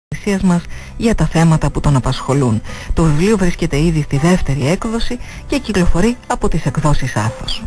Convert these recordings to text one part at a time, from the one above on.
μας για τα θέματα που τον απασχολούν. Το βιβλίο βρίσκεται ήδη στη δεύτερη έκδοση και κυκλοφορεί από τις εκδόσεις Άθος.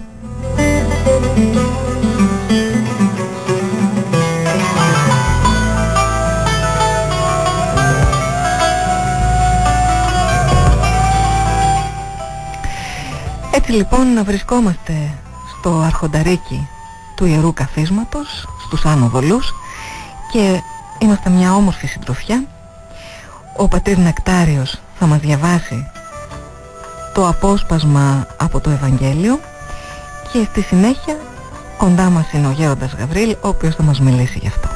Έτσι λοιπόν να βρισκόμαστε στο αρχονταρίκι του Ιερού Καθίσματος, στους Άνω Βολούς, και είμαστε μια όμορφη συντροφιά. Ο πατήρ Νεκτάριος θα μας διαβάσει το απόσπασμα από το Ευαγγέλιο και στη συνέχεια κοντά μας είναι ο Γέροντας Γαβρίλ, ο οποίος θα μας μιλήσει γι' αυτό.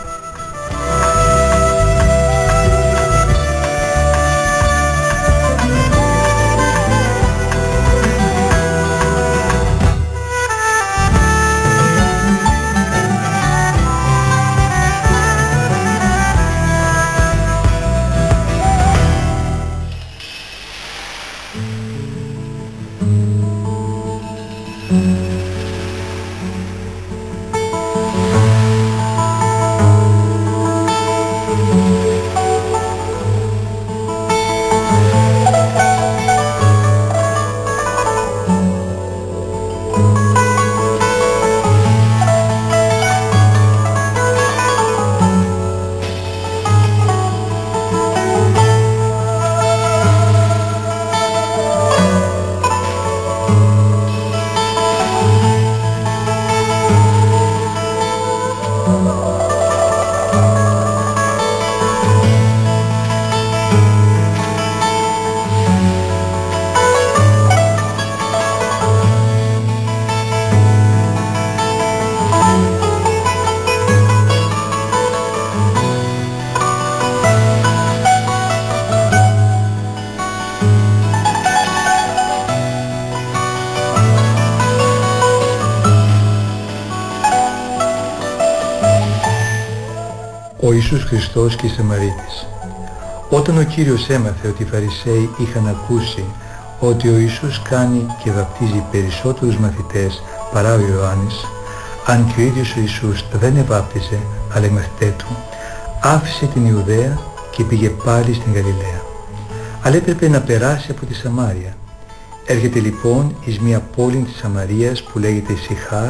Ο Ιησούς Χριστός και η Σαμαρίτης. Όταν ο Κύριος έμαθε ότι οι Φαρισαίοι είχαν ακούσει ότι ο Ιησούς κάνει και βαπτίζει περισσότερους μαθητές παρά ο Ιωάννης, αν και ο ίδιος ο Ιησούς δεν εβάπτιζε αλλά οι μαθητές του, άφησε την Ιουδαία και πήγε πάλι στην Γαλιλαία. Αλλά έπρεπε να περάσει από τη Σαμάρια. Έρχεται λοιπόν εις μια πόλη της Σαμαρίας που λέγεται Σιχάρ,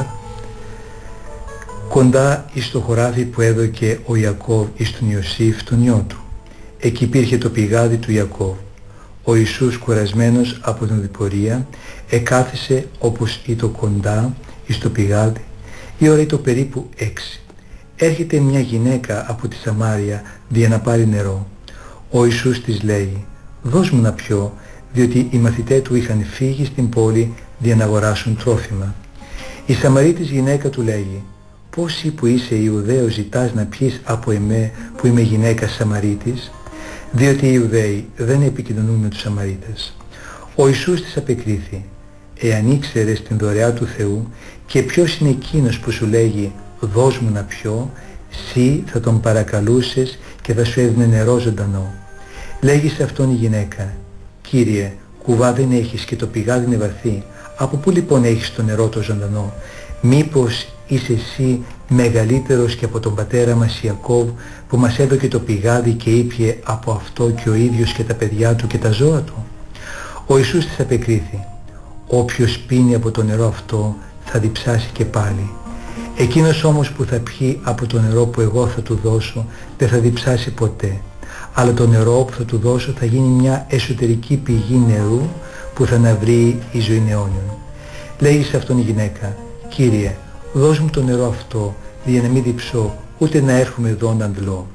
κοντά εις το χωράφι που έδωκε ο Ιακώβ εις τον Ιωσήφ τον γιο του. Εκεί υπήρχε το πηγάδι του Ιακώβ. Ο Ιησούς, κουρασμένος από την οδηπορία, εκάθισε όπως ήτο κοντά εις το πηγάδι. Η ώρα ήτο περίπου 6. Έρχεται μια γυναίκα από τη Σαμάρια για να πάρει νερό. Ο Ιησούς της λέει: «Δώσ' μου να πιω», διότι οι μαθητές του είχαν φύγει στην πόλη για να αγοράσουν τρόφιμα. Η Σαμαρίτης γυναίκα του λέγει: «Πώς εσύ που είσαι Ιουδαίος ζητάς να πιείς από εμέ που είμαι γυναίκα Σαμαρίτης?» Διότι οι Ιουδαίοι δεν επικοινωνούν με τους Σαμαρίτες. Ο Ιησούς της απεκρίθη: «Εάν ήξερες την δωρεά του Θεού και ποιος είναι εκείνος που σου λέγει «δώσ' μου να πιω», σύ θα τον παρακαλούσες και θα σου έδινε νερό ζωντανό». Λέγει σε αυτόν η γυναίκα: «Κύριε, κουβά δεν έχεις και το πηγάδι είναι βαθύ. Από πού λοιπόν έχεις το νερό το ζωντανό? Μήπως είσαι εσύ μεγαλύτερος και από τον πατέρα μας Ιακώβ που μας έδωκε το πηγάδι και ήπιε από αυτό και ο ίδιος και τα παιδιά του και τα ζώα του?» Ο Ιησούς της απεκρίθη: «Όποιος πίνει από το νερό αυτό θα διψάσει και πάλι. Εκείνος όμως που θα πιει από το νερό που εγώ θα του δώσω δεν θα διψάσει ποτέ. Αλλά το νερό που θα του δώσω θα γίνει μια εσωτερική πηγή νερού που θα αναβρεί η ζωή αιώνιων». Λέγει σε αυτόν η γυναίκα: «Κύριε, δώσ' μου το νερό αυτό για να μην διψώ ούτε να έρχομαι εδώ να αντλώ».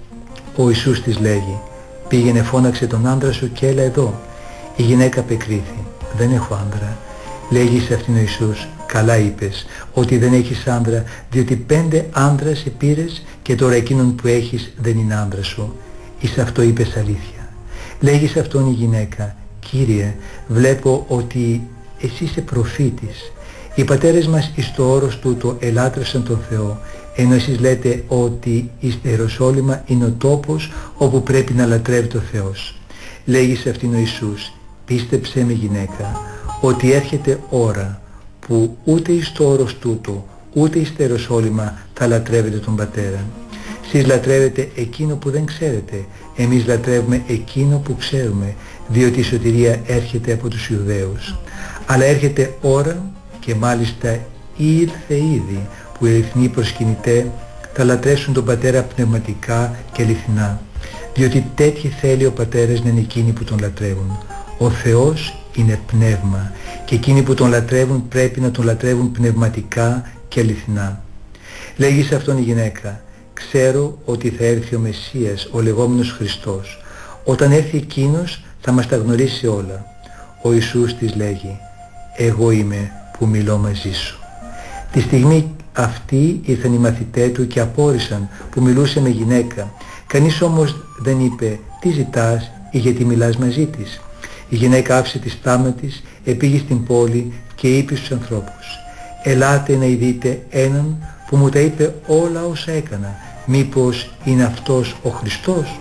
Ο Ιησούς της λέγει: «Πήγαινε φώναξε τον άντρα σου και έλα εδώ». Η γυναίκα απεκρίθη: «Δεν έχω άντρα». Λέγει σε αυτήν ο Ιησούς: «Καλά είπες ότι δεν έχεις άντρα, διότι 5 άντρας επήρες και τώρα εκείνον που έχεις δεν είναι άντρα σου. Εις αυτό είπες αλήθεια». Λέγει σε αυτόν η γυναίκα: «Κύριε, βλέπω ότι εσύ είσαι προφήτης. Οι πατέρες μας εις το όρος τούτο ελάτρευσαν τον Θεό, ενώ εσείς λέτε ότι εις το Ιεροσόλυμα είναι ο τόπος όπου πρέπει να λατρεύει ο Θεός». Λέγει σε αυτήν ο Ιησούς: «Πίστεψέ με γυναίκα, ότι έρχεται ώρα που ούτε εις το όρος τούτο ούτε εις το Ιεροσόλυμα θα λατρεύετε τον Πατέρα. Σεις λατρεύετε εκείνο που δεν ξέρετε, Εμείς λατρεύουμε εκείνο που ξέρουμε, διότι η σωτηρία έρχεται από τους Ιουδαίους. Αλλά έρχεται ώρα, και μάλιστα ήρθε ήδη, που οι αληθινοί προσκυνητές θα λατρεύσουν τον Πατέρα πνευματικά και αληθινά, διότι τέτοιοι θέλει ο Πατέρας να είναι εκείνοι που τον λατρεύουν. Ο Θεός είναι πνεύμα και εκείνοι που τον λατρεύουν πρέπει να τον λατρεύουν πνευματικά και αληθινά. Λέγει σε αυτόν η γυναίκα: ξέρω ότι θα έρθει ο Μεσσίας, ο λεγόμενος Χριστός. Όταν έρθει εκείνος θα μας τα γνωρίσει όλα. Ο Ιησούς της λέγει: εγώ είμαι που μιλώ μαζί σου. Τη στιγμή αυτή ήρθαν οι μαθητές του και απόρρισαν που μιλούσε με γυναίκα. Κανείς όμως δεν είπε τι ζητάς ή γιατί μιλάς μαζί της. Η γυναίκα άφησε τη στάμα της, επήγε στην πόλη και είπε στους ανθρώπους: ελάτε να ειδείτε έναν που μου τα είπε όλα όσα έκανα. Μήπως είναι αυτός ο Χριστός?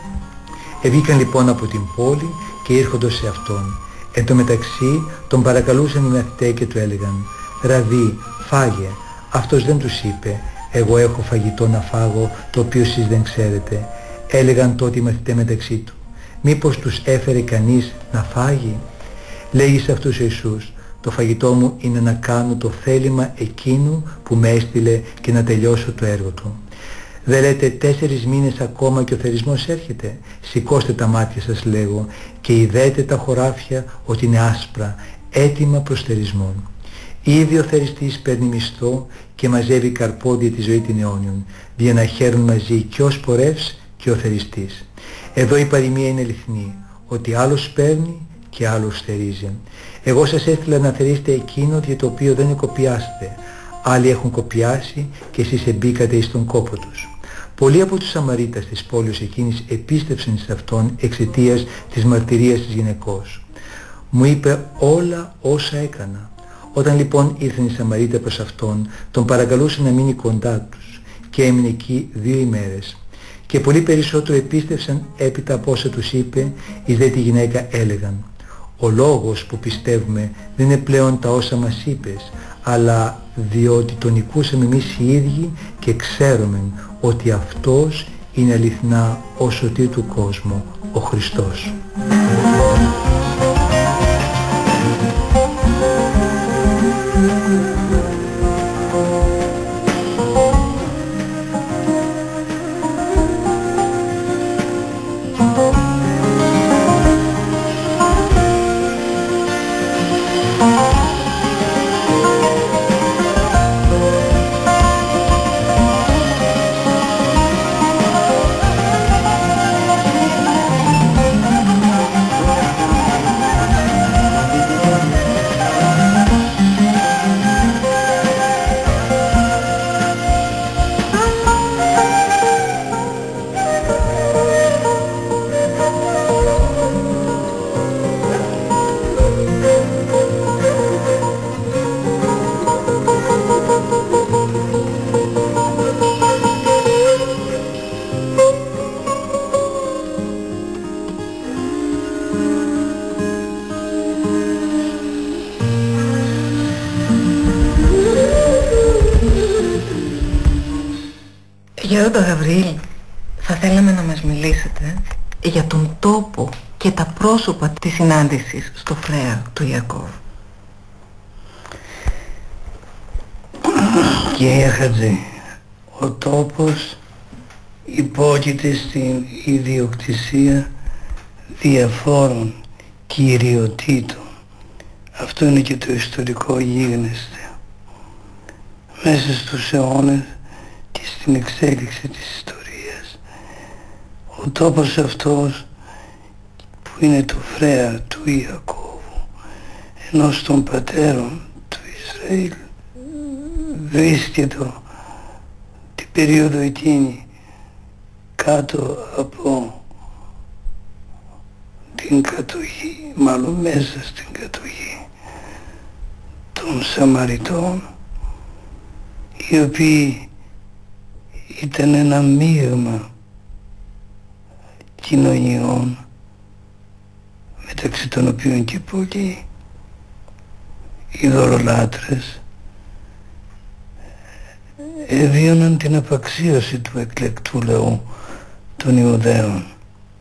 Βγήκαν λοιπόν από την πόλη και ήρχοντο σε αυτόν. Εν τω μεταξύ τον παρακαλούσαν οι μαθητές και του έλεγαν: Ραβί, φάγε. Αυτός δεν τους είπε: εγώ έχω φαγητό να φάγω το οποίο εσείς δεν ξέρετε. Έλεγαν τότε οι μαθητές μεταξύ του: μήπως τους έφερε κανείς να φάγει? Λέγει σε αυτούς ο Ιησούς: το φαγητό μου είναι να κάνω το θέλημα εκείνου που με έστειλε και να τελειώσω το έργο του. Δεν λέτε 4 μήνες ακόμα και ο θερισμός έρχεται? Σηκώστε τα μάτια σας, λέγω, και ειδέτε τα χωράφια ότι είναι άσπρα, έτοιμα προς θερισμόν. Ήδη ο θεριστής παίρνει μισθό και μαζεύει καρπόδια τη ζωή την αιώνιον, για να χαίρουν μαζί και ο σπορεύς και ο θεριστής. Εδώ η παροιμία είναι αληθινή, ότι άλλος παίρνει και άλλος θερίζει. Εγώ σας έστειλα να θερίσετε εκείνο για το οποίο δεν κοπιάστε. Άλλοι έχουν κοπιάσει και εσείς εμπήκατε εις τον κόπο τους. Πολλοί από τους Σαμαρίτας της πόλης εκείνης επίστευσαν σε αυτόν εξαιτίας της μαρτυρίας της γυναικός. Μου είπε όλα όσα έκανα. Όταν λοιπόν ήρθαν οι Σαμαρίτες προς αυτόν, τον παρακαλούσαν να μείνει κοντά τους και έμεινε εκεί 2 ημέρες. Και πολύ περισσότερο επίστευσαν έπειτα από όσα τους είπε, εις δε τη γυναίκα έλεγαν: ο λόγος που πιστεύουμε δεν είναι πλέον τα όσα μας είπες, αλλά διότι τον ακούσαμε εμείς οι ίδιοι και ξέρουμε ότι αυτός είναι αληθινά ο σωτήρ του κόσμου, ο Χριστός. Γέροντα Γαβριήλ, θα θέλαμε να μας μιλήσετε για τον τόπο και τα πρόσωπα της συνάντησης στο φρέα του Ιακώβ. Κύριε Χατζή, ο τόπος υπόκειται στην ιδιοκτησία διαφόρων κυριοτήτων. Αυτό είναι και το ιστορικό γίγνεσθε. Μέσα στους αιώνες και στην εξέλιξη της ιστορίας, ο τόπος αυτός που είναι το φρέα του Ιακώβου, ενός των πατέρων του Ισραήλ, βρίσκεται την περίοδο εκείνη κάτω από την κατοχή, μάλλον μέσα στην κατοχή των Σαμαριτών, οι οποίοι ήταν ένα μείγμα κοινωνιών, μεταξύ των οποίων και πολλοί ειδωλολάτρες εβίωναν την απαξίωση του εκλεκτού λαού των Ιουδαίων,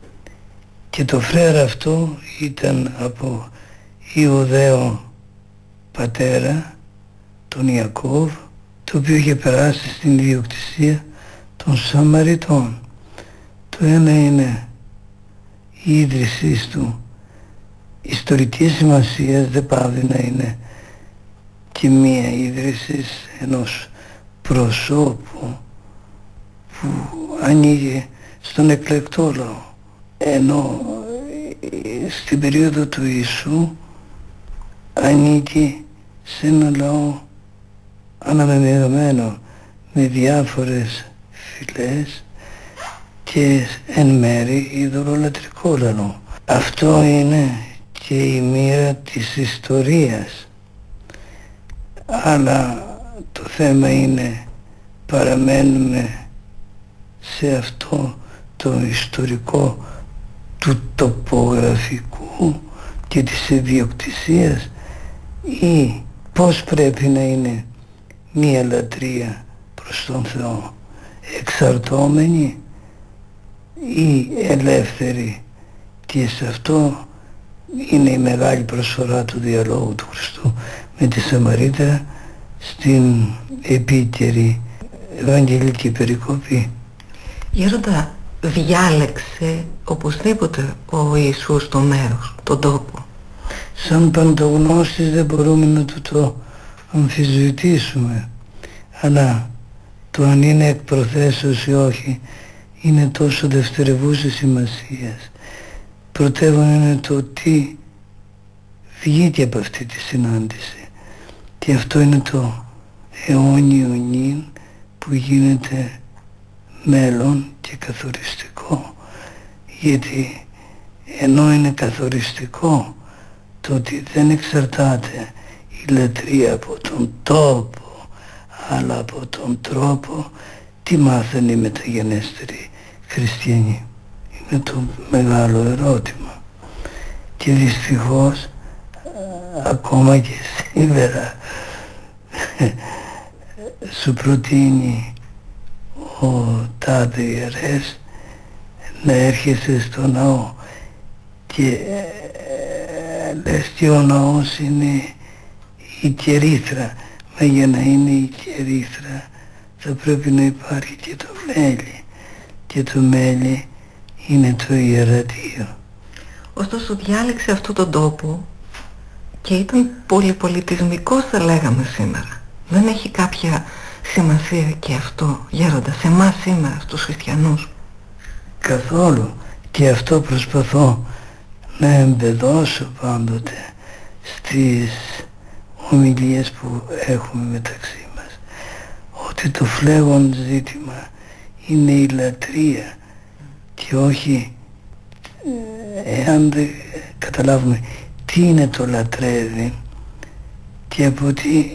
Και το φρέρα αυτό ήταν από Ιουδαίο πατέρα, τον Ιακώβ, το οποίο είχε περάσει στην ιδιοκτησία των Σαμαριτών. Το ένα είναι η ίδρυσή του ιστορικής σημασίας, δεν πάβει να είναι και μία ίδρυση ενός προσώπου που ανοίγει στον εκλεκτό λαό, ενώ στην περίοδο του Ιησού ανήκει σε ένα λαό αναμεμειγμένο με διάφορες φυλές και εν μέρει ειδωλολατρικό λαό. Αυτό είναι και η μοίρα της ιστορίας, αλλά το θέμα είναι παραμένουμε σε αυτό το ιστορικό του τοπογραφικού και της ιδιοκτησίας, ή πώς πρέπει να είναι μία λατρεία προς τον Θεό, εξαρτώμενη ή ελεύθερη. Και σε αυτό είναι η μεγάλη προσφορά του διαλόγου του Χριστού με τη Σαμαρίτρα στην επίκαιρη Ευαγγελική περικοπή. Γέροντα, διάλεξε οπωσδήποτε ο Ιησούς το μέρος, τον τόπο? Σαν παντογνώστης δεν μπορούμε να το αμφισβητήσουμε, αλλά το αν είναι εκ προθέσεως ή όχι είναι τόσο δευτερευούσης σημασίας. Πρωτεύον είναι το τι βγήκε από αυτή τη συνάντηση, και αυτό είναι το αιώνιο νυν που γίνεται μέλλον και καθοριστικό. Γιατί ενώ είναι καθοριστικό το ότι δεν εξαρτάται η λατρεία από τον τόπο αλλά από τον τρόπο, τι μάθανε οι μεταγενέστεροι χριστιανοί? Είναι το μεγάλο ερώτημα. Και δυστυχώς ακόμα και σήμερα σου προτείνει ο τάδε ιερές να έρχεσαι στο ναό και λες και ο ναός είναι η κερίθρα. Μα για να είναι η κερίθρα θα πρέπει να υπάρχει και το μέλι, και το μέλι είναι το ιερατείο. Ωστόσο διάλεξε αυτόν τον τόπο και ήταν πολυπολιτισμικός, θα λέγαμε σήμερα. Δεν έχει κάποια σημασία και αυτό, γέροντα, σε εμάς σήμερα, στους χριστιανούς? Καθόλου. Και αυτό προσπαθώ να εμπεδώσω πάντοτε στις ομιλίες που έχουμε μεταξύ μας, ότι το φλέγον ζήτημα είναι η λατρεία, και όχι εάν δεν καταλάβουμε τι είναι το λατρεύει και από τι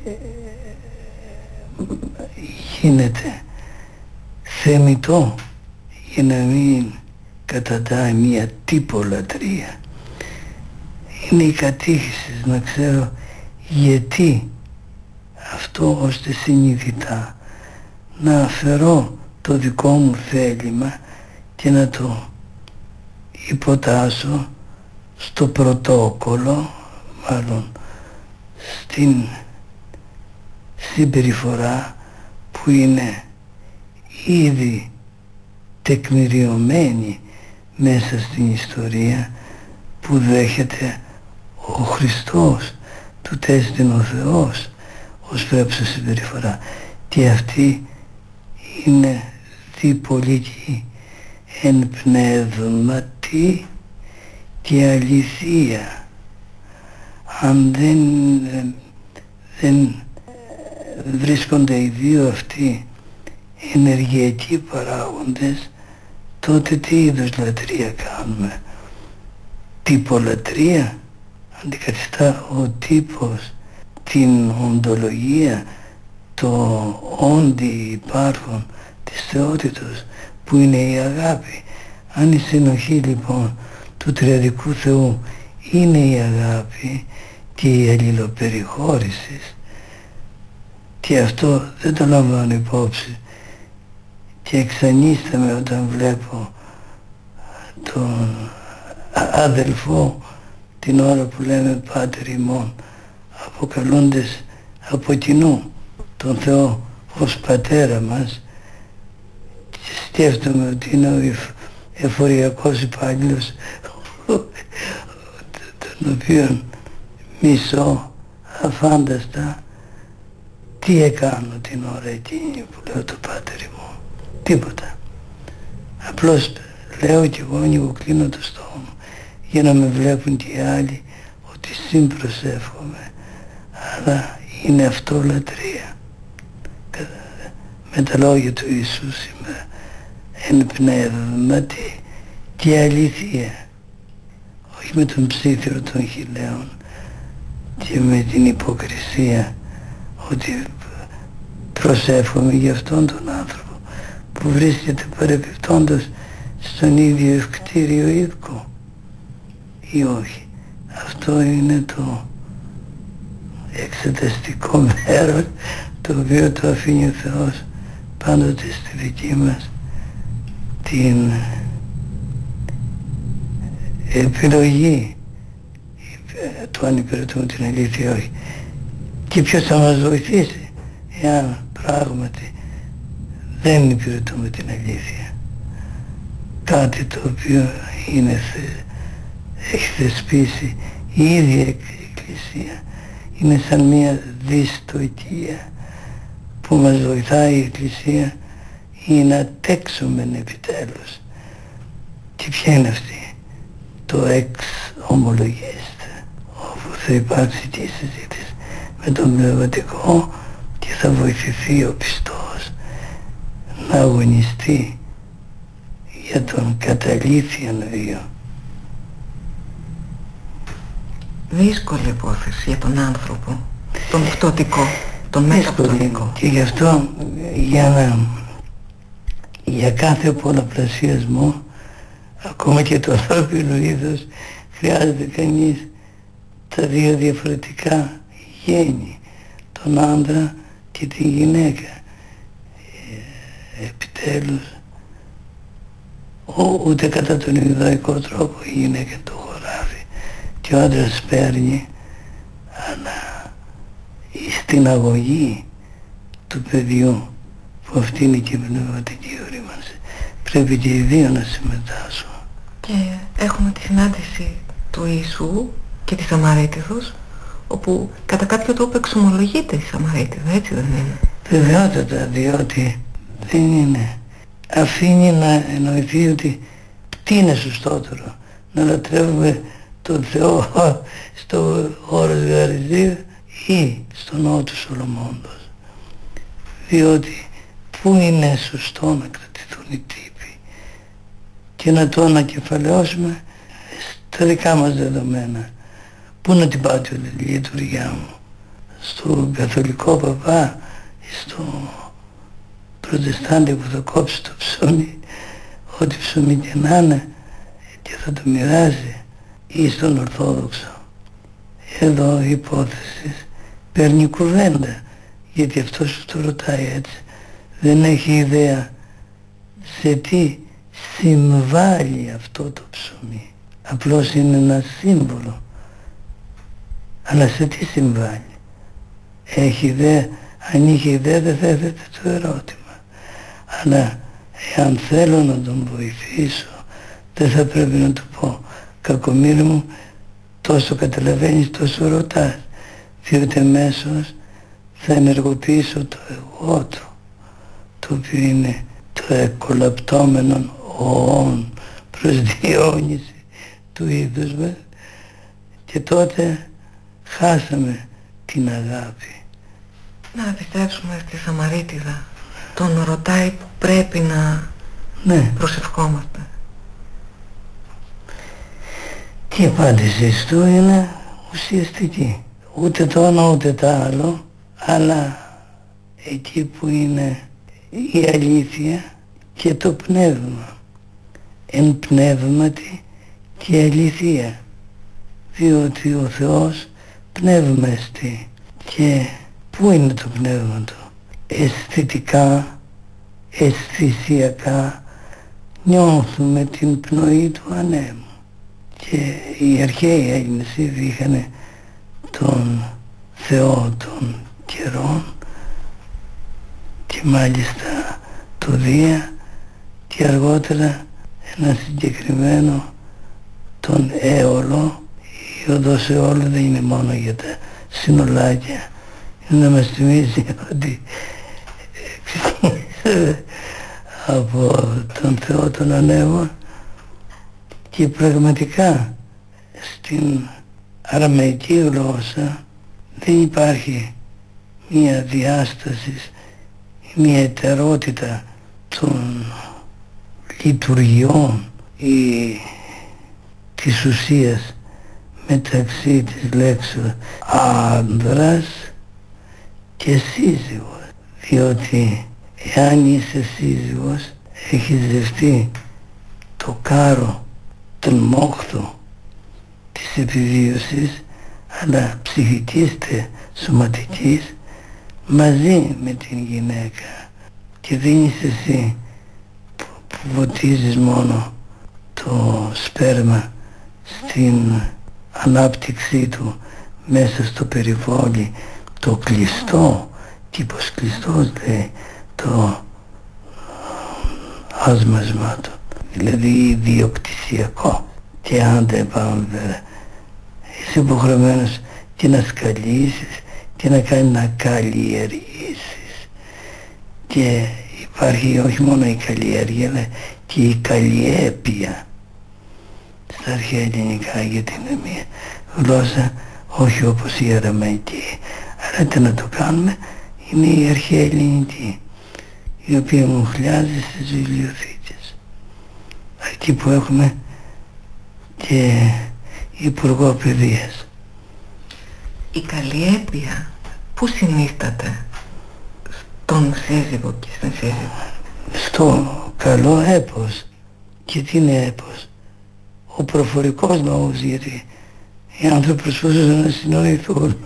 γίνεται θεμιτό, για να μην καταντάει μια τύπο-λατρεία. Είναι η κατήχηση να ξέρω γιατί αυτό, ώστε συνειδητά να αφαιρώ το δικό μου θέλημα και να το υποτάσσω στο πρωτόκολλο, μάλλον στην συμπεριφορά που είναι ήδη τεκμηριωμένη μέσα στην ιστορία, που δέχεται ο Χριστός, του τέστην ο Θεός ως πρέπουσα συμπεριφορά. Και αυτή είναι διπολική εν πνεύματι και αληθεία. Αν δεν βρίσκονται οι δύο αυτοί ενεργειακοί παράγοντες, τότε τι είδους λατρεία κάνουμε? Τυπολατρεία? Αντικαθιστά ο τύπος την οντολογία, το όντι υπάρχον της θεότητος που είναι η αγάπη. Αν η συνοχή λοιπόν του τριαδικού Θεού είναι η αγάπη και η αλληλοπεριχώρηση, και αυτό δεν το λαμβάνω υπόψη και εξανίσταμαι όταν βλέπω τον αδελφό την ώρα που λέμε Πάτερ ημών, αποκαλούντες από κοινού τον Θεό ως Πατέρα μας, και σκέφτομαι ότι είναι ο εφοριακός υπάλληλος τον οποίον μισώ αφάνταστα. Τι έκανα την ώρα εκείνη που λέω το Πάτερ ημών? Τίποτα. Απλώς λέω κι εγώ, ανοιγοκλίνω το στόμα μου για να με βλέπουν και οι άλλοι ότι συμπροσεύχομαι, αλλά είναι αυτό λατρεία. Με τα λόγια του Ιησού σήμερα, εν πνεύματι και αλήθεια, όχι με τον ψήθυρο των χιλέων και με την υποκρισία ότι προσεύχομαι για αυτόν τον άνθρωπο που βρίσκεται παρεπιπτόντως στον ίδιο ευκτήριο οίκο ή όχι. Αυτό είναι το εξεταστικό μέρος το οποίο το αφήνει ο Θεός πάντοτε στη δική μας την επιλογή του αν υπηρετούμε την αλήθεια ή όχι. Και ποιος θα μας βοηθήσει εάν πράγματι δεν υπηρετούμε την αλήθεια, κάτι το οποίο έχει θεσπίσει η ίδια Εκκλησία. Είναι σαν μια δυστοκία που μας βοηθάει η Εκκλησία ή να τέξουμε επιτέλους. Και ποια είναι αυτή? Το εξ ομολογήστε, όπου θα υπάρξει και η συζήτηση με τον πνευματικό και θα βοηθηθεί ο πιστός να αγωνιστεί για τον καταλήθιον βίο. Δύσκολη υπόθεση για τον άνθρωπο, τον πτωτικό, τον μεταπτωτικό. Και γι' αυτό για κάθε πολλαπλασιασμό, ακόμα και το ανθρώπινο είδος, χρειάζεται κανείς τα δύο διαφορετικά γέννη, τον άντρα και τη γυναίκα. Επιτέλους, ούτε κατά τον ιδαϊκό τρόπο η γυναίκα το χωράφει και ο άντρας παίρνει, αλλά στην αγωγή του παιδιού, που αυτή είναι και η πνευματική ορίμανση, πρέπει και οι δύο να συμμετάσχουν. Και έχουμε τη συνάντηση του Ιησού και της Σαμαρίτιδος, όπου κατά κάποιο τρόπο εξομολογείται η Σαμαρίτιδα, έτσι δεν είναι? Βεβαιότατα, διότι δεν είναι. Αφήνει να εννοηθεί ότι τι είναι σωστότερο, να λατρεύουμε τον Θεό στο όρος Γαριζίου ή στον ναό του Σολομώντος. Διότι πού είναι σωστό να κρατηθούν οι τύποι και να το ανακεφαλαιώσουμε στα δικά μας δεδομένα. Πού να την πάω τη λειτουργιά μου? Στον καθολικό παπά ή στο προτεστάντη που θα κόψει το ψωμί, ό,τι ψωμί και να είναι, και θα το μοιράζει, ή στον Ορθόδοξο? Εδώ η υπόθεση παίρνει κουβέντα, γιατί αυτός που το ρωτάει έτσι δεν έχει ιδέα σε τι συμβάλλει αυτό το ψωμί. Απλώς είναι ένα σύμβολο, αλλά σε τι συμβάλλει? Έχει ιδέα? Αν είχε ιδέα δεν θα έθετε το ερώτημα. Αλλά εάν θέλω να τον βοηθήσω, δεν θα πρέπει να του πω κακομοίρη μου, τόσο καταλαβαίνεις, τόσο ρωτάς, διότι αμέσως θα ενεργοποιήσω το εγώ του, το οποίο είναι το εκολαπτόμενο οόν προς διαιώνιση του είδους μας, και τότε χάσαμε την αγάπη. Να πιστέψουμε στη Σαμαρίτιδα, τον ρωτάει που πρέπει να προσευχόμαστε. Και η απάντηση του είναι ουσιαστική. Ούτε το ένα ούτε το άλλο, αλλά εκεί που είναι η αλήθεια και το πνεύμα. Εν πνεύματι και αλήθεια. Διότι ο Θεός πνεύμα εστί. Και πού είναι το πνεύμα του? Αισθητικά, αισθησιακά νιώθουμε την πνοή του ανέμου. Και οι αρχαίοι Έλληνες ήδη είχαν τον Θεό των καιρών και μάλιστα το Δία, και αργότερα ένα συγκεκριμένο τον Έολο. Η οδός Έολο δεν είναι μόνο για τα συνολάκια, είναι να μας θυμίζει ότι από τον Θεό των Ανέμων. Και πραγματικά στην αραμαϊκή γλώσσα δεν υπάρχει μια διάσταση, μια ιτερότητα των λειτουργιών ή της ουσίας μεταξύ της λέξης άνδρας και σύζυγος, διότι εάν είσαι σύζυγος έχεις δεχτεί το κάρο, τον μόχθο της επιβίωσης, αλλά ψυχικής και σωματικής, μαζί με την γυναίκα, και δεν είσαι εσύ που βοτίζεις μόνο το σπέρμα στην ανάπτυξή του μέσα στο περιβόλι το κλειστό, τύπος κλειστός λέει, το άσμασμα του, δηλαδή ιδιοκτησιακό. Και αν δεν πάμε πέρα, είσαι υποχρεωμένος και να σκαλίσεις και να κάνεις να καλλιεργήσεις. Και υπάρχει όχι μόνο η καλλιέργεια, αλλά και η καλλιέπεια στα αρχαία ελληνικά, γιατί είναι μια γλώσσα όχι όπως η αραμαϊκή, αλλά τι να το κάνουμε, είναι η αρχαία ελληνική, η οποία μου χλιάζει στις βιβλιοθήκες, εκεί που έχουμε και υπουργό παιδείας. Η καλλιέπεια πού συνίσταται στον σύζυγο και στην σύζυγο? Στο καλό έπος. Και τι είναι έπος? Ο προφορικός λόγος, γιατί οι άνθρωποι προσπαθούν να συνοηθούν.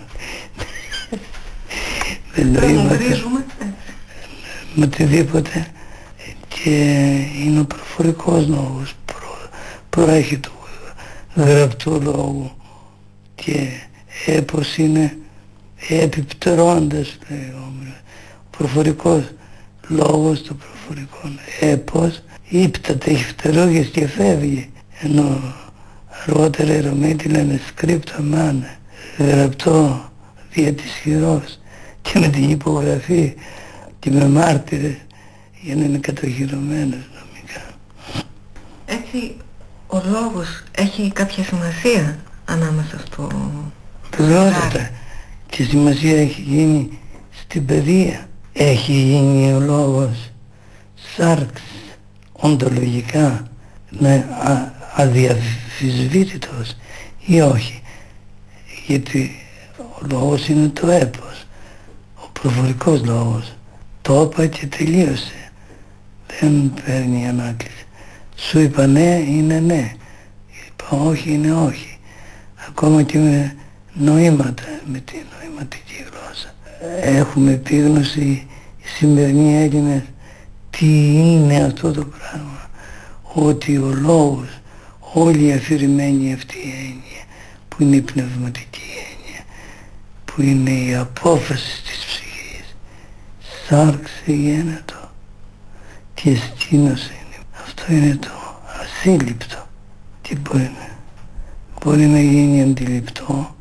Δεν το είπατε με οτιδήποτε, και είναι ο προφορικός λόγος, προέχει του γραπτού λόγου, και έπος είναι επιπτερώντας, λέει ο προφορικός λόγος, το προφορικό έπος ύπταται, έχει φτερούγες και φεύγει, ενώ αργότερα οι Ρωμαίοι τη λένε σκρίπτα μάνε, γραπτό δια της χειρός, και με την υπογραφή και με μάρτυρες για να είναι κατοχυρωμένος νομικά. Έτσι ο λόγος έχει κάποια σημασία ανάμεσα στο... Βεβαιότατα, και σημασία έχει γίνει στην παιδεία. Έχει γίνει ο λόγος σάρξ οντολογικά, αδιαφυσβήτητος ή όχι? Γιατί ο λόγος είναι το έπος, ο προφορικός λόγος. Το είπα και τελείωσε, δεν παίρνει ανάκληση. Σου είπα ναι, είναι ναι, είπα όχι, είναι όχι. Ακόμα και με νοήματα, με τη νοηματική γλώσσα. Έχουμε επίγνωση οι σημερινοί Έλληνες τι είναι αυτό το πράγμα, ότι ο λόγος, όλη η αφηρημένη αυτή η έννοια, που είναι η πνευματική έννοια, που είναι η απόφαση της ψυχής, σάρξε γένετο και εστίνωσε είναι. Αυτό είναι το ασύλληπτο. Τι μπορεί να γίνει αντιληπτό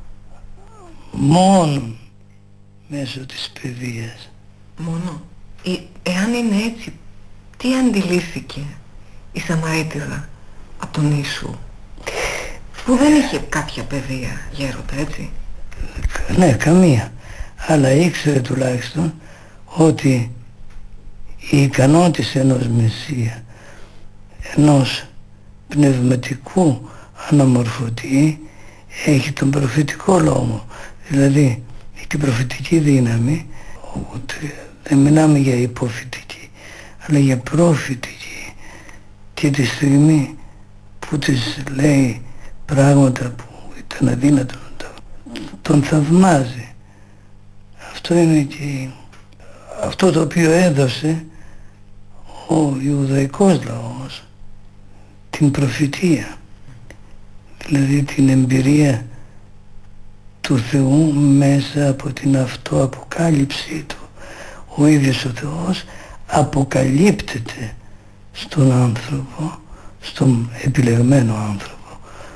μόνο μέσω της παιδείας. Μόνο. Εάν είναι έτσι, τι αντιλήφθηκε η Σαμαρίτιδα από τον Ιησού, που δεν είχε κάποια παιδεία γέροντα, έτσι? Ναι, καμία. Αλλά ήξερε τουλάχιστον ότι η ικανότητα ενός Μεσσία, ενός πνευματικού αναμορφωτή, έχει τον προφητικό λόγο, δηλαδή έχει την προφητική δύναμη. Δεν μιλάμε για υποφητική, αλλά για προφητική, και τη στιγμή που της λέει πράγματα που ήταν αδύνατο τον θαυμάζει. Αυτό είναι και αυτό το οποίο έδωσε ο Ιουδαϊκός λαός, την προφητεία. δηλαδή την εμπειρία του Θεού μέσα από την αυτοαποκάλυψή του. Ο ίδιος ο Θεός αποκαλύπτεται στον άνθρωπο, στον επιλεγμένο άνθρωπο,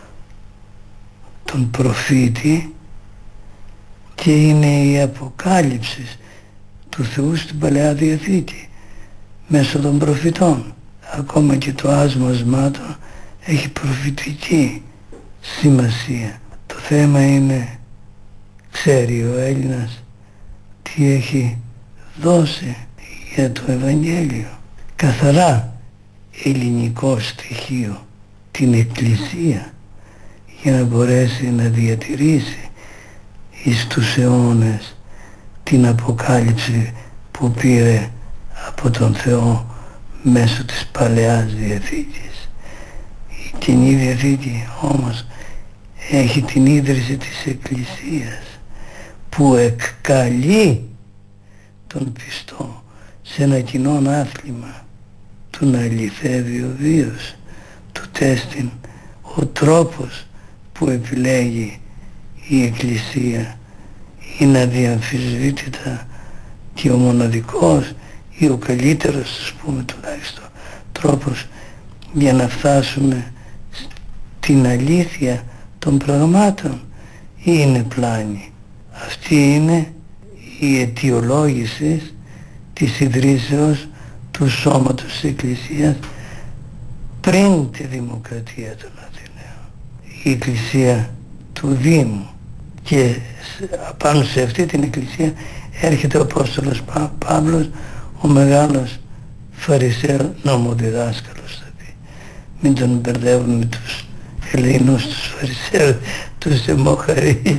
τον προφήτη, και είναι η αποκάλυψη του Θεού στην Παλαιά Διαθήκη μέσω των προφητών. Ακόμα και το άσμασμά του έχει προφητική σημασία. Το θέμα είναι, ξέρει ο Έλληνας τι έχει δώσει για το Ευαγγέλιο? Καθαρά ελληνικό στοιχείο, την Εκκλησία, για να μπορέσει να διατηρήσει εις τους αιώνες την αποκάλυψη που πήρε από τον Θεό μέσω της Παλαιάς Διαθήκης. Η Καινή Διαθήκη όμως έχει την ίδρυση της Εκκλησίας, που εκκαλεί τον πιστό σε ένα κοινό άθλημα του να αληθεύει ο βίος του τέστην. Ο τρόπος που επιλέγει η Εκκλησία είναι αδιαμφισβήτητα και ο μοναδικός ή ο καλύτερος, ας πούμε, τουλάχιστον τρόπος για να φτάσουμε στην αλήθεια των πραγμάτων. Είναι πλάνη. Αυτή είναι η αιτιολόγηση της ιδρύσεως του σώματος της Εκκλησίας πριν τη δημοκρατία των Αθηναίων. Η Εκκλησία του Δήμου, και πάνω σε αυτή την Εκκλησία έρχεται ο Απόστολος Παύλος, ο μεγάλος Φαρισαίος νομοδιδάσκαλος, θα πει. Μην τον μπερδεύουμε με τους Ελλήνους, τους Φαρισαίους, τους αιμοχαρείς.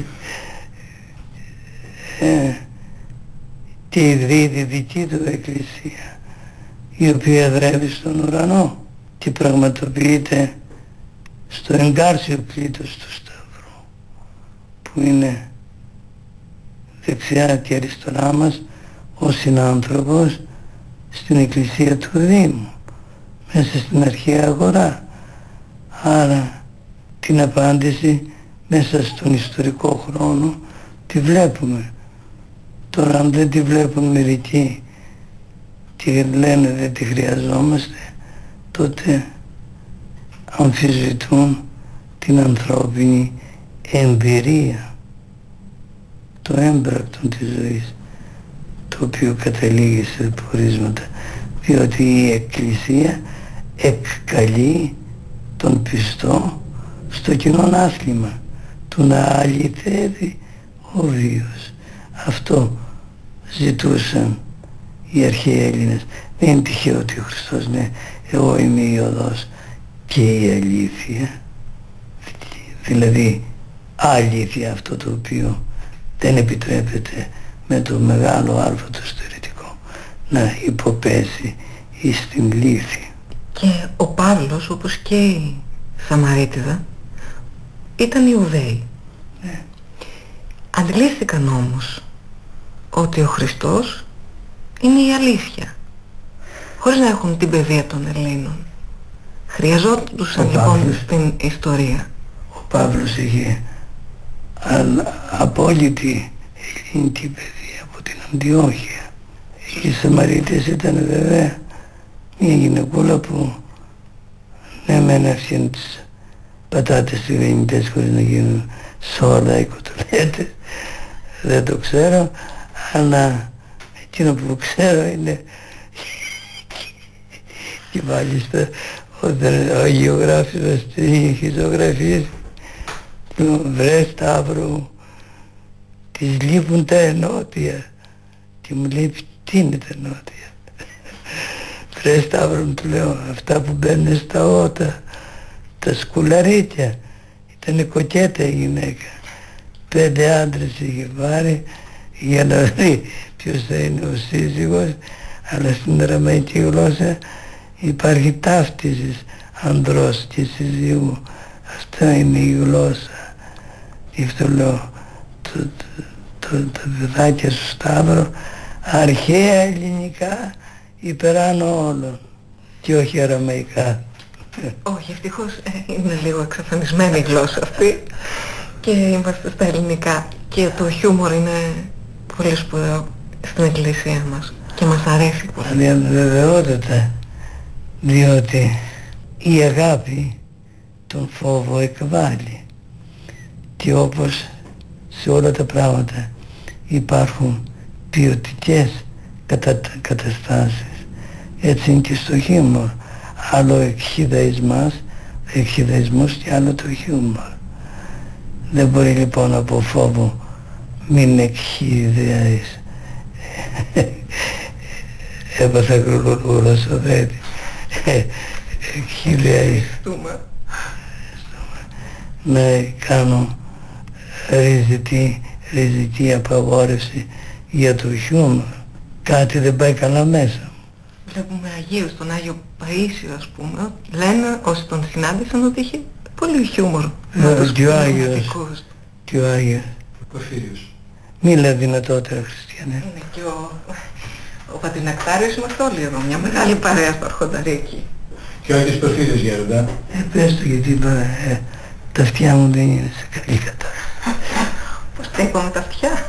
Και ιδρύει τη δική του Εκκλησία, η οποία εδρεύει στον ουρανό και πραγματοποιείται στο εγκάρσιο πλήτος του Σταυρού, που είναι δεξιά και αριστερά μας ο συνάνθρωπος στην Εκκλησία του Δήμου, μέσα στην αρχαία αγορά. Άρα την απάντηση μέσα στον ιστορικό χρόνο τη βλέπουμε. Τώρα αν δεν τη βλέπουν μερικοί και λένε δεν τη χρειαζόμαστε, τότε αμφισβητούν την ανθρώπινη εμπειρία, το έμπρακτο της ζωής, το οποίο καταλήγει σε πορίσματα, διότι η Εκκλησία εκκαλεί τον πιστό στο κοινό άθλημα του να αληθεύει ο βίος. Αυτό ζητούσαν οι αρχαίοι Έλληνες. Δεν είναι τυχαίο ότι ο Χριστός είναι εγώ είμαι η οδός και η αλήθεια, δηλαδή αλήθεια, αυτό το οποίο δεν επιτρέπεται με το μεγάλο αλφα το στερετικό να υποπέσει εις την λύθη. Και ο Παύλος, όπως και η Σαμαρίτιδα, ήταν Ιουδαίοι. Ναι. Αντιλήφθηκαν όμως ότι ο Χριστός είναι η αλήθεια, χωρίς να έχουν την παιδεία των Ελλήνων. Χρειαζόντουσαν λοιπόν στην ιστορία. Ο Παύλος είχε απόλυτη ελληνική παιδεία από την Αντιόχεια. Οι Σαμαρίτες ήταν βέβαια μια γυναικούλα που ναι μεν έφτιανε τις πατάτες τηγανιτές χωρίς να γίνουν σόλα ή κοτολέτες, δεν το ξέρω, αλλά εκείνο που ξέρω είναι και μάλιστα όταν ο γεωγράφης μας είχε ζωγραφίες του βρε Σταύρο, της λείπουν τα ενότια, και μου λέει τι είναι τα ενότια? Βρε Σταύρο, του λέω, αυτά που μπαίνουν στα ότα, τα σκουλαρίκια. Ήταν κοκέτα η γυναίκα, 5 άντρες είχε πάρει για να βρει ποιος θα είναι ο σύζυγος, αλλά στην αραμαϊκή γλώσσα υπάρχει ταύτιση ανδρός και συζύγου. Αυτά είναι η γλώσσα. Γι' αυτό λέω τα παιδάκια σου Σταύρο αρχαία ελληνικά υπεράνω όλων και όχι αραμαϊκά. Όχι, ευτυχώς είναι λίγο εξαφανισμένη η γλώσσα αυτή και είμαστε στα ελληνικά και το χιούμορ είναι πολύ σπουδαίο στην εκκλησία μας και μας αρέσει πολύ. Βεβαιότατα, διότι η αγάπη τον φόβο εκβάλλει και όπως σε όλα τα πράγματα υπάρχουν ποιοτικές καταστάσεις, έτσι είναι και στο χιούμορ. Άλλο εκχυδαϊσμός και άλλο το χιούμορ. Δεν μπορεί λοιπόν από φόβο μην εκχυδαείς. Έπαθα γλωσσοδέτη. Εκχυδαείς. Να κάνω ριζική απαγόρευση για το χιούμορ. Κάτι δεν πάει καλά μέσα. Βλέπουμε Αγίους, τον Άγιο Παΐσιο ας πούμε, λένε όσοι τον συνάντησαν ότι είχε πολύ χιούμορ. Και ο Άγιος Πορφύριος. μίλα δυνατότερα, Χριστιανέ. Είναι και ο Πατρινακτάριος, είμαστε όλοι εδώ, μια μεγάλη παρέα στο Αρχονταρίκι. Και ο Άγιος Πορφύριος, γέροντα. Πες το, γιατί τα αυτιά μου δεν είναι σε καλή κατάσταση. Πώς τα είπαμε τα αυτιά?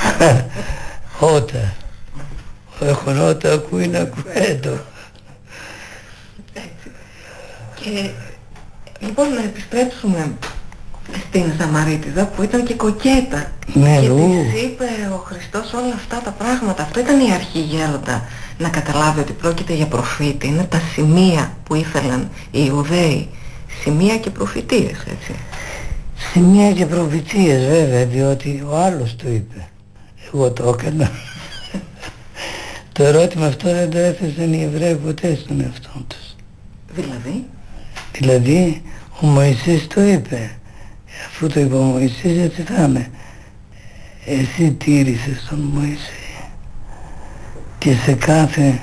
Ότα. Έχω νότα ακούει να κουέτο. Έτσι. Και λοιπόν να επιστρέψουμε στην Σαμαρίτιδα που ήταν και κοκέτα. Ναι, και της είπε ο Χριστός όλα αυτά τα πράγματα. Αυτό ήταν η αρχή, γέροντα, να καταλάβει ότι πρόκειται για προφήτη. Είναι τα σημεία που ήθελαν οι Ιουδαίοι. Σημεία και προφητείες, έτσι. Σημεία και προφητείες βέβαια, διότι ο άλλος το είπε. Εγώ το έκανα. Το ερώτημα αυτό δεν το έθεσαν οι Εβραίοι ποτέ στον εαυτό τους. Δηλαδή ο Μωυσής το είπε. Αφού το είπε ο Μωυσής, έτσι θα είμαι. Εσύ τήρησες τον Μωυσή και σε κάθε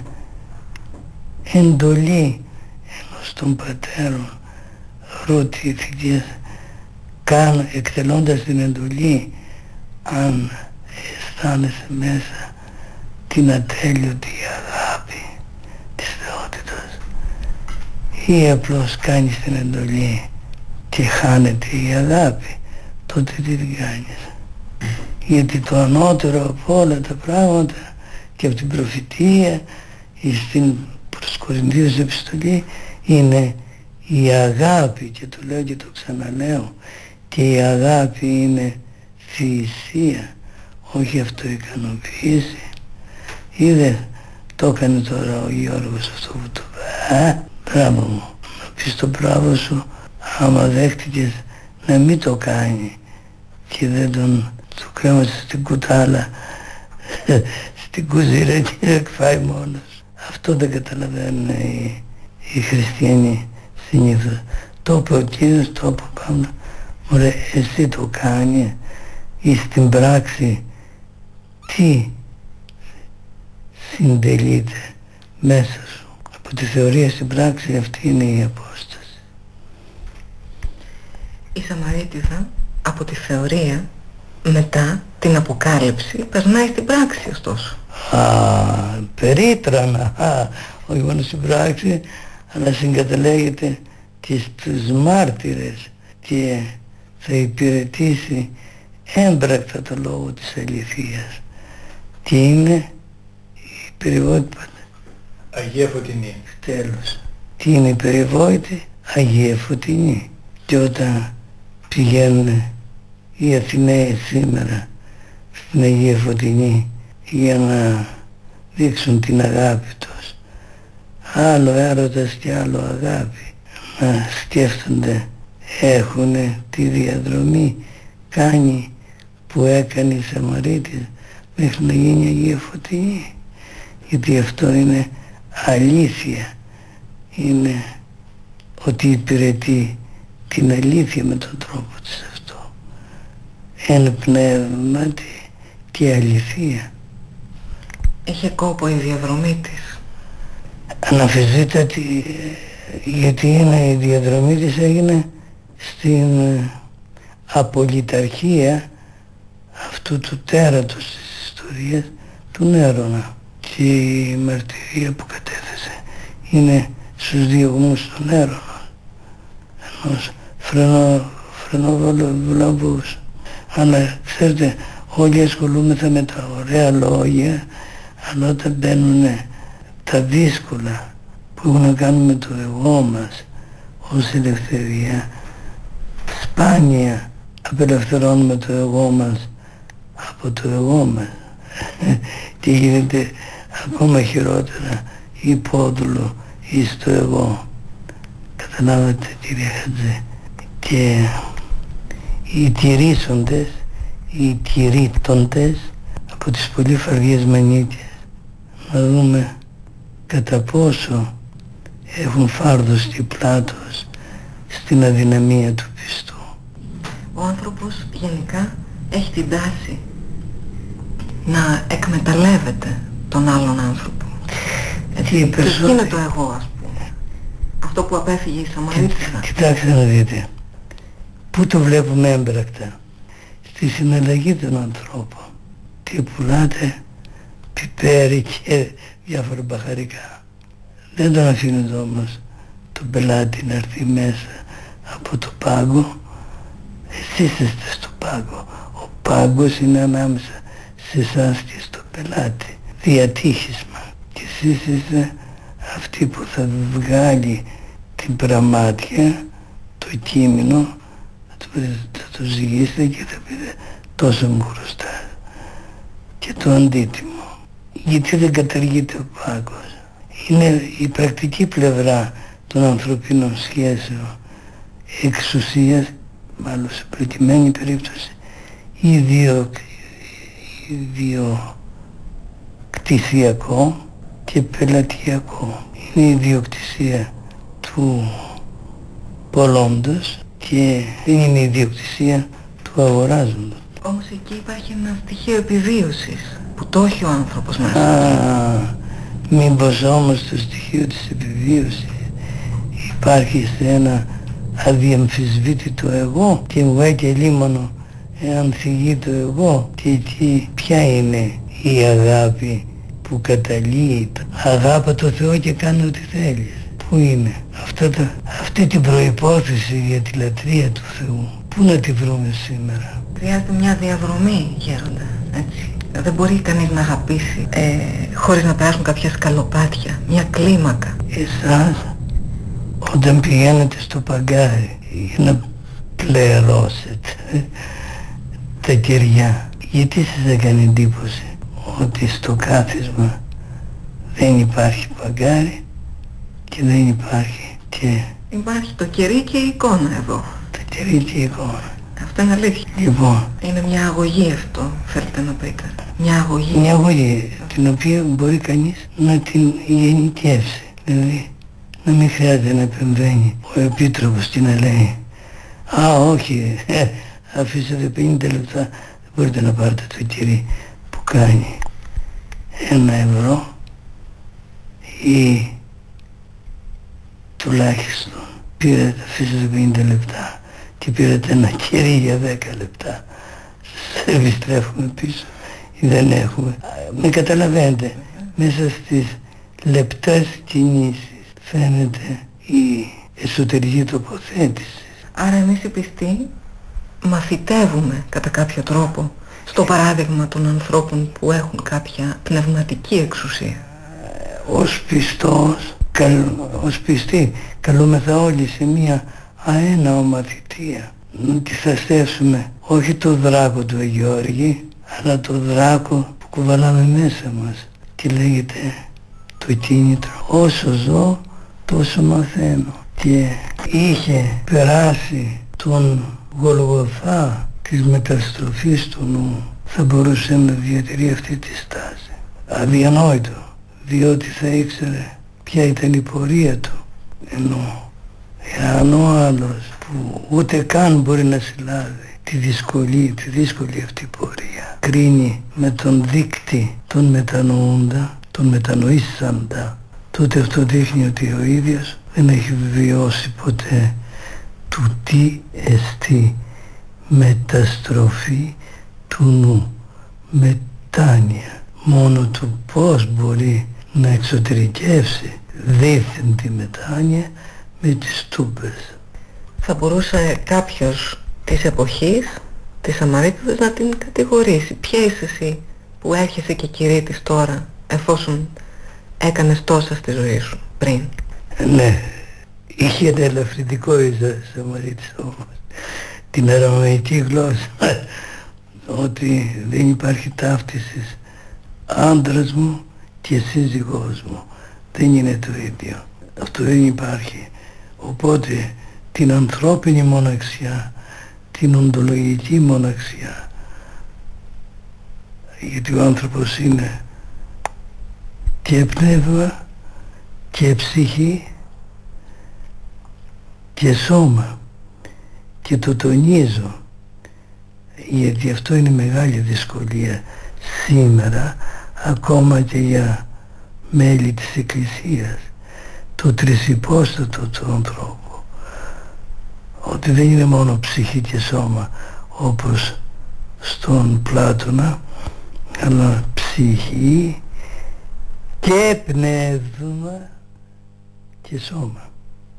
εντολή ενός των πατέρων ρωτήθηκες, εκτελώντας την εντολή, αν αισθάνεσαι μέσα την ατέλειωτη αγάπη της θεότητας ή απλώς κάνεις την εντολή και χάνεται η αγάπη, τότε τι την κάνεις? Γιατί το ανώτερο από όλα τα πράγματα και από την προφητεία ή στην προς Κορινθίους επιστολή είναι η αγάπη, και το λέω και το ξαναλέω, και η αγάπη είναι θυσία, όχι αυτοικανοποίηση. Είδε, το έκανε τώρα ο Γιώργος αυτό που το είπε. Μπράβο μου. Να πεις το μπράβο σου άμα δέχτηκες να μην το κάνει και δεν τον το κρέμασε στην κουτάλα στην κουζίνα και εκφάει μόνος. Αυτό δεν καταλαβαίνουν οι χριστιανοί συνήθως. Το είπε ο Κύριος, το είπε ο Παύλος. Μωρέ, εσύ το κάνει ή στην πράξη τι συντελείται μέσα σου? Από τη θεωρία στην πράξη αυτή είναι η απόσταση. Η Σαμαρίτιδα από τη θεωρία μετά την αποκάλυψη περνάει στην πράξη ωστόσο. Περίτρανα, όχι μόνο στην πράξη, αλλά συγκαταλέγεται και στους μάρτυρες και θα υπηρετήσει έμπρακτα το λόγο της αληθείας. Και είναι η περιβόητη Αγία Φωτεινή. Τέλος. Τι είναι η περιβόητη? Αγία Φωτεινή. Και όταν πηγαίνουν οι Αθηναίοι σήμερα στην Αγία Φωτεινή για να δείξουν την αγάπη τους, άλλο έρωτας και άλλο αγάπη, να σκέφτονται, έχουν τη διαδρομή κάνει που έκανε η Σαμαρίτης μέχρι να γίνει Αγία Φωτεινή, γιατί αυτό είναι αλήθεια, είναι ότι υπηρετεί την αλήθεια με τον τρόπο της αυτό, εν πνεύματι και αληθεία. Είχε κόπο η διαδρομή της. Αναμφισβήτητα, γιατί είναι η διαδρομή της έγινε στην απολυταρχία αυτού του τέρατος της ιστορίας, του Νέρονα, και η μαρτυρία που κατέθεσε είναι στους διωγμούς του Νέρονα. ως φρενοβολαβούς. Αλλά ξέρετε, όλοι ασχολούμεθα με τα ωραία λόγια, αλλά όταν μπαίνουν τα δύσκολα που έχουν να κάνουν με το εγώ μας ως ελευθερία, σπάνια απελευθερώνουμε το εγώ μας από το εγώ μας και γίνεται ακόμα χειρότερα υπόδουλο εις το εγώ. Καταλάβατε, κύριε Χατζή? Και οι τηρήσοντες, οι τηρήτοντες από τις πολύ φαργές μανίκες, να δούμε κατά πόσο έχουν φάρδος και πλάτος στην αδυναμία του πιστού. Ο άνθρωπος γενικά έχει την τάση να εκμεταλλεύεται τον άλλον άνθρωπο. Έτσι, και εκεί είναι το εγώ, ας πούμε. Αυτό που απέφυγε η Σαμαρίτισσα. Κοιτάξτε να δείτε, πού το βλέπουμε έμπρακτα? Στη συναλλαγή των ανθρώπων. Τι πουλάτε? Πιπέρι και διάφορα μπαχαρικά. Δεν τον αφήνετε όμως τον πελάτη να έρθει μέσα από το πάγκο. Εσείς είστε στο πάγκο. Ο πάγκος είναι ανάμεσα σε εσάς και στο πελάτη. Διατύχισμα. Και εσείς είστε αυτοί που θα βγάλει την πραμάτια, το κείμενο, θα το ζυγίσετε και θα πείτε τόσο μου χρωστά. Και το αντίτιμο. Γιατί δεν καταργείται ο πάγκος? Είναι η πρακτική πλευρά των ανθρωπίνων σχέσεων, εξουσίας, μάλλον σε προκειμένη περίπτωση ιδιοκτησιακό και πελατειακό. Είναι η ιδιοκτησία του πολλόντος και δεν είναι η ιδιοκτησία του αγοράζοντος. Όμως εκεί υπάρχει ένα στοιχείο επιβίωσης που το έχει ο άνθρωπος μέσα. Μήπως όμως το στοιχείο της επιβίωσης υπάρχει σε ένα αδιαμφισβήτητο εγώ και εγώ και λίμωνο εάν θυγεί το εγώ? Και εκεί ποια είναι η αγάπη που καταλύει? Αγάπα το Θεό και κάνε ό,τι θέλεις. Πού είναι αυτή την προϋπόθεση για τη λατρεία του Θεού? Πού να τη βρούμε σήμερα? Χρειάζεται μια διαδρομή, γέροντα, έτσι. Δεν μπορεί κανείς να αγαπήσει χωρίς να περάσουν κάποια σκαλοπάτια, μια κλίμακα. Εσάς όταν πηγαίνετε στο παγκάρι για να πληρώσετε τα κεριά, γιατί σας έκανε εντύπωση ότι στο κάθισμα δεν υπάρχει παγκάρι και δεν υπάρχει και... Υπάρχει το κερί και η εικόνα εδώ. Το κερί και η εικόνα. Αυτό είναι αλήθεια. Λοιπόν, είναι μια αγωγή αυτό, θέλετε να πείτε? Μια αγωγή. Μια αγωγή την οποία μπορεί κανείς να την γενικεύσει. Δηλαδή να μην χρειάζεται να επεμβαίνει ο επίτροπος και να λέει όχι, αφήσετε 50 λεπτά, δεν μπορείτε να πάρετε το κερί που κάνει 1 ευρώ ή τουλάχιστον αφήσετε 50 λεπτά και πήρατε ένα κερί για 10 λεπτά. Σε επιστρέφουμε πίσω ή δεν έχουμε? Με καταλαβαίνετε, μέσα στις λεπτές κινήσεις φαίνεται η εσωτερική τοποθέτηση. Άρα εμείς οι πιστοί μαθητεύουμε κατά κάποιο τρόπο στο παράδειγμα των ανθρώπων που έχουν κάποια πνευματική εξουσία. Ως πιστός, ως πιστοί καλούμεθα όλοι σε μια αέναο θητεία να αντιστασέψουμε όχι το δράκο του Αγιώργη, αλλά το δράκο που κουβαλάμε μέσα μας και λέγεται το κίνητρο. Όσο ζω τόσο μαθαίνω. Και είχε περάσει τον Γολγοθά της μεταστροφής του νου, θα μπορούσε να διατηρεί αυτή τη στάση? Αδιανόητο, διότι θα ήξερε ποια ήταν η πορεία του. Ενώ εάν ο άλλος που ούτε καν μπορεί να συλλάβει τη δύσκολη αυτή πορεία κρίνει με τον δείκτη τον μετανοούντα, τον μετανοήσαντα, τότε αυτό δείχνει ότι ο ίδιος δεν έχει βιώσει ποτέ του τι εστί μεταστροφή του νου, μετάνοια. Μόνο του πώς μπορεί να εξωτερικεύσει δίθεν τη μετάνοια με τις τούπες. θα μπορούσε κάποιος της εποχής, της Αμαρίτιδας, να την κατηγορήσει. Ποια είσαι εσύ που έρχεσαι και κηρύττεις τώρα, εφόσον έκανες τόσα στη ζωή σου πριν? Ναι, είχε ένα ελαφρυντικό η Σαμαρίτης όμως, την αραμαϊκή γλώσσα, ότι δεν υπάρχει ταύτιση άντρας μου και σύζυγός μου, δεν είναι το ίδιο, αυτό δεν υπάρχει. Οπότε την ανθρώπινη μοναξιά, την οντολογική μοναξιά, γιατί ο άνθρωπος είναι και πνεύμα και ψυχή και σώμα, και το τονίζω γιατί αυτό είναι μεγάλη δυσκολία σήμερα ακόμα και για μέλη της Εκκλησίας, το τρισυπόστατο του ανθρώπου, ότι δεν είναι μόνο ψυχή και σώμα όπως στον Πλάτωνα, αλλά ψυχή και πνεύμα και σώμα.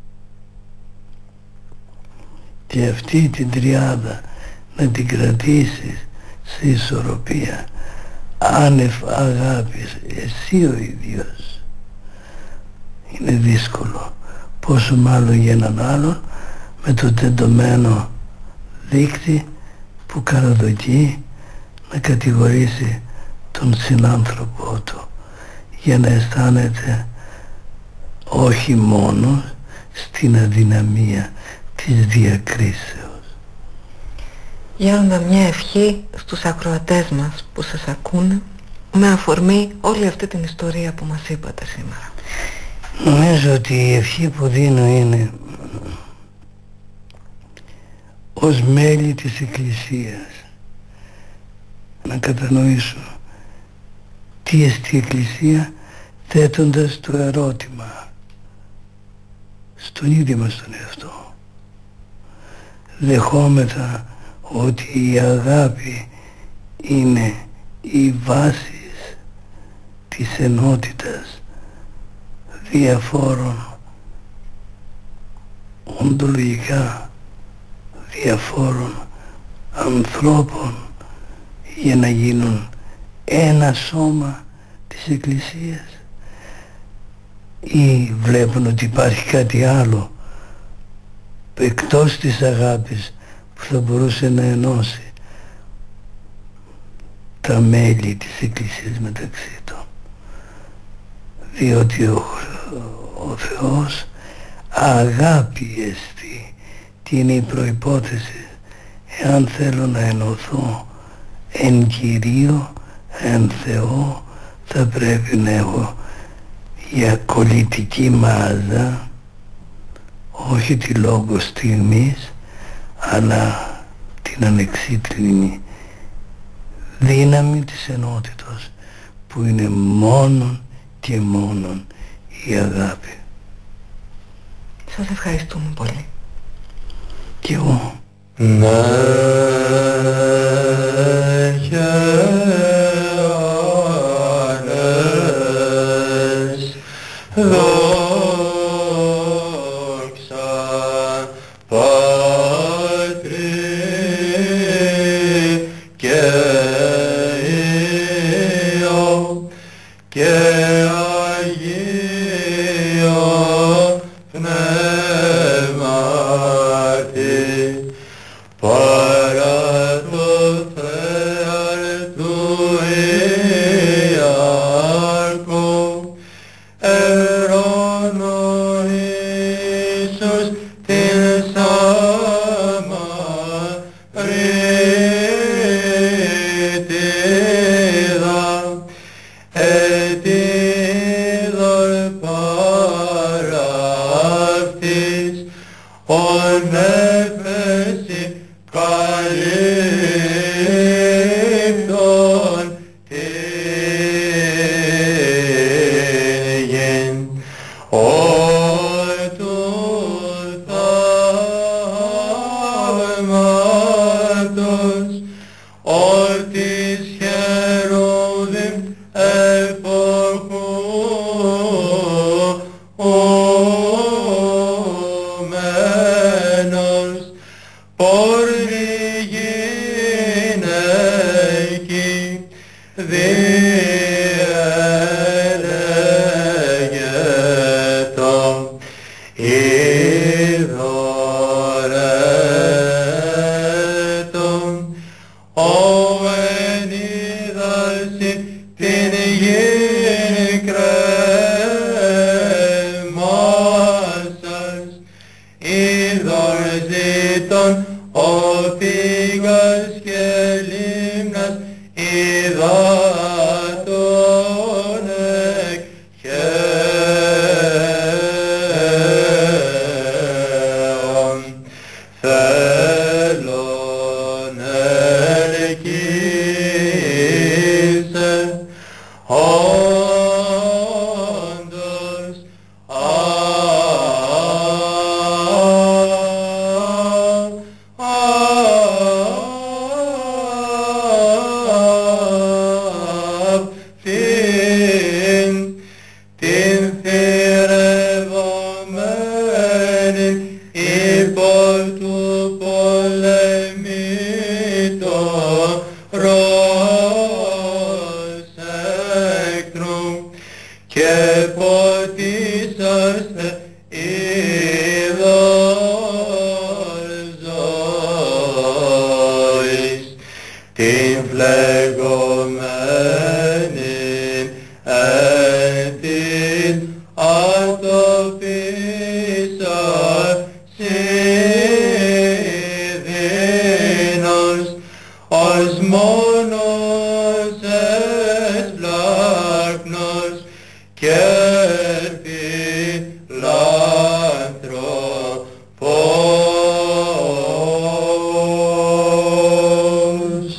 Και αυτή την τριάδα να την κρατήσεις σε ισορροπία, άνευ αγάπης, εσύ ο ίδιος, είναι δύσκολο, πόσο μάλλον για έναν άλλον με το τεντωμένο δίκτυ που καραδοκεί να κατηγορήσει τον συνάνθρωπό του, για να αισθάνεται όχι μόνο στην αδυναμία της διακρίσεως. Γέροντα, μια ευχή στους ακροατές μας που σας ακούνε με αφορμή όλη αυτή την ιστορία που μας είπατε σήμερα. Νομίζω ότι η ευχή που δίνω είναι ως μέλη της Εκκλησίας να κατανοήσω τι εστί η Εκκλησία, θέτοντας το ερώτημα στον ίδιο μας τον εαυτό, δεχόμεθα ότι η αγάπη είναι η βάση της ενότητας διαφόρων οντολογικά διαφόρων ανθρώπων για να γίνουν ένα σώμα της Εκκλησίας, ή βλέπουν ότι υπάρχει κάτι άλλο εκτός της αγάπης που θα μπορούσε να ενώσει τα μέλη της Εκκλησίας μεταξύ των, διότι ο Θεός αγάπη εστί. Τι είναι η προϋπόθεση εάν θέλω να ενωθώ εν Κυρίω, εν Θεό, θα πρέπει να έχω για κολλητική μάζα όχι τη λόγο στιγμής, αλλά την ανεξίτηλη δύναμη της ενότητος που είναι μόνον και μόνον η αγάπη. Σας ευχαριστούμε πολύ. Και εγώ. Amen. Όρμη γυναίκη διέλεγετο ειδωρέτο ο εν είδαση την γη κρέμασας ειδωρ ζήτων ο φύγας και λίμνας υδάτων εκχέων θέλων ελκύσε όντως την θηρευομένη υπό του πολεμήτωρος έκτρου και ποτίσαστε είδωρ ζωής την φλεγωμένη εν την ατοπίσα σιδήνος ως μόνος εσπλάκνος και φιλάνθρωπος.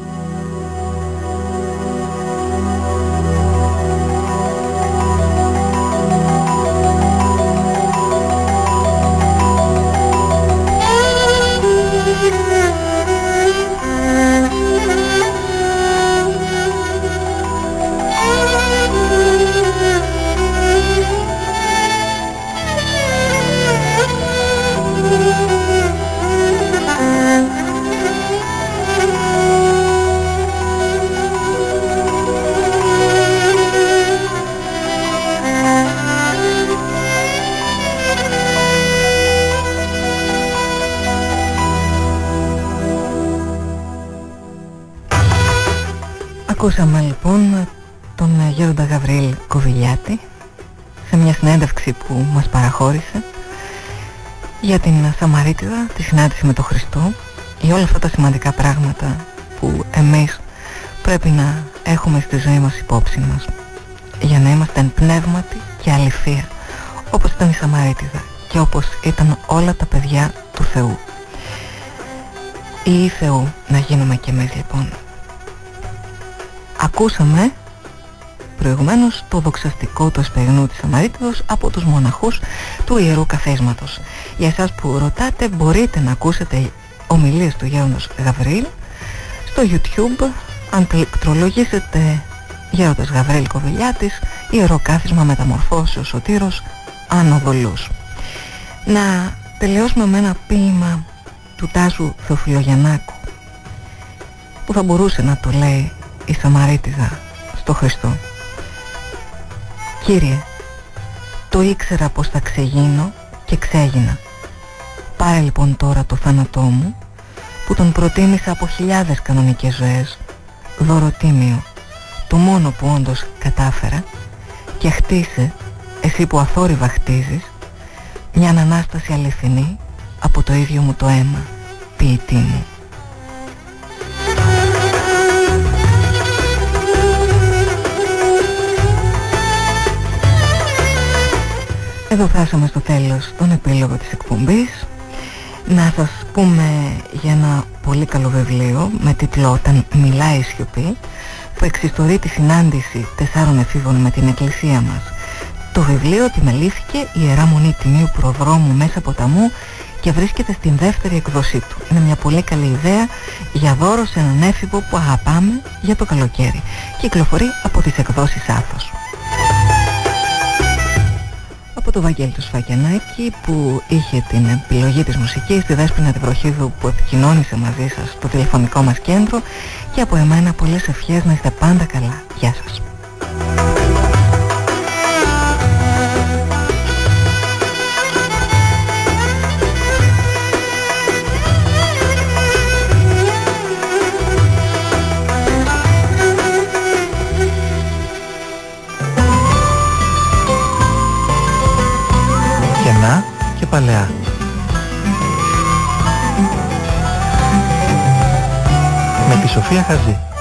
Ακούσαμε λοιπόν τον Γέροντα Γαβριήλ Κοβιλιάτη σε μια συνέντευξη που μας παραχώρησε για την Σαμαρίτιδα, τη συνάντηση με τον Χριστό, για όλα αυτά τα σημαντικά πράγματα που εμείς πρέπει να έχουμε στη ζωή μας υπόψη μας για να είμαστε εν πνεύματι και αληθεία, όπως ήταν η Σαμαρίτιδα και όπως ήταν όλα τα παιδιά του Θεού. Ή Θεού να γίνουμε κι εμείς λοιπόν. Ακούσαμε προηγουμένως το δοξαστικό του Εσπερινού της Σαμαρίτιδος από τους μοναχούς του Ιερού Καθίσματος. Για εσάς που ρωτάτε, μπορείτε να ακούσετε ομιλίες του Γέροντος Γαβριήλ στο YouTube. Αν πληκτρολογήσετε Γέροντας Γαβριήλ Κοβιλιάτης, Ιερό Κάθισμα Μεταμορφώσεως Σωτήρος Άνω Βολούς. Να τελειώσουμε με ένα ποίημα του Τάσου Θεοφιλογιαννάκου που θα μπορούσε να το λέει η Σαμαρίτιδα στο Χριστό. Κύριε, το ήξερα πως θα ξεγίνω και ξέγινα. Πάρε λοιπόν τώρα το θάνατό μου που τον προτίμησα από χιλιάδες κανονικές ζωές, δωροτίμιο, το μόνο που όντως κατάφερα, και χτίσε, εσύ που αθόρυβα χτίζεις, μια ανάσταση αληθινή από το ίδιο μου το αίμα, ποιητή μου. Εδώ φτάσαμε στο τέλος τον επίλογο της εκπομπής. Να σας πούμε για ένα πολύ καλό βιβλίο με τίτλο «Όταν μιλάει η σιωπή», που εξιστορεί τη συνάντηση 4 εφήβων με την εκκλησία μας. Το βιβλίο επιμελήθηκε η Ιερά Μονή Τιμίου Προδρόμου Μέσα Ποταμού και βρίσκεται στην δεύτερη εκδοσή του. Είναι μια πολύ καλή ιδέα για δώρο σε έναν έφηβο που αγαπάμε για το καλοκαίρι. Κυκλοφορεί από τις εκδόσεις Άθος. Από του Βαγγέλη του Σφακιανάκη που είχε την επιλογή της μουσικής, τη Δέσποινα Βροχίδου που επικοινώνησε μαζί σας στο τηλεφωνικό μας κέντρο, και από εμένα πολλές ευχές να είστε πάντα καλά. Γεια σας. Καινά και παλαιά. Με τη Σοφία Χαζή.